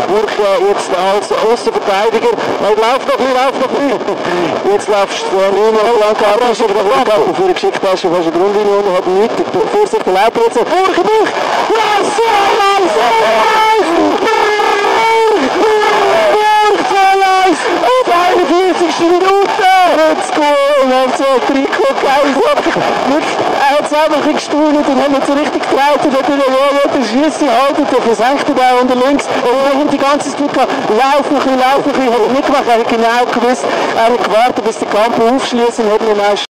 Burg jetzt als Außenverteidiger. Lauf noch ein. Jetzt laufst du Lino lang ab, ist aber noch lang ab. Und vorher geschickt hast du fast eine Grundlinie und hat nichts. Vorsicht, der Leiter jetzt. Burg! Auf 41. Minute! Jetzt Goal! Er hat so ein Trikot geil. Er hat es einfach gesteuert und hat nicht so richtig getraut. Und hat den Schüsse gehalten, der versenkt da unter links. Und er die ganze Zeit gehabt, lauf noch ein bisschen. Hat er nicht gemacht, er hat genau gewusst, er hat gewartet, bis der Kampf aufschließt und hat ihn